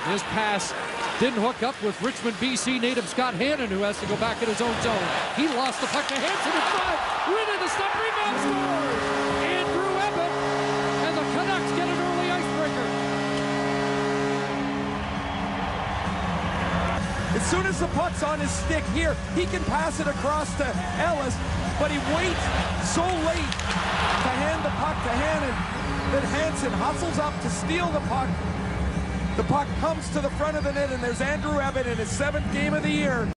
His pass didn't hook up with Richmond, BC native Scott Hannon, who has to go back in his own zone. He lost the puck to Hanson in front. Winning the stop, rebound, scores! Andrew Ebbett, and the Canucks get an early icebreaker. As soon as the puck's on his stick here, he can pass it across to Ellis, but he waits so late to hand the puck to Hannon that Hanson hustles up to steal the puck. The puck comes to the front of the net, and there's Andrew Ebbett in his 7th game of the year.